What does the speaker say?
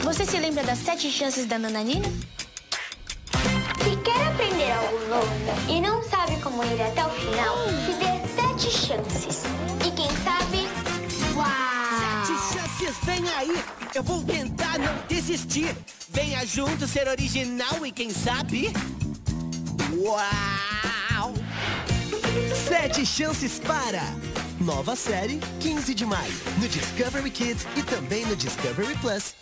Você se lembra das 7 chances da Nananina? Se quer aprender algo novo e não sabe como ir até o final, se dê 7 chances. E quem sabe... Uau! 7 chances, vem aí! Eu vou tentar não desistir. Venha junto ser original e quem sabe... Uau! 7 chances para... Nova série, 15 de maio, no Discovery Kids e também no Discovery Plus.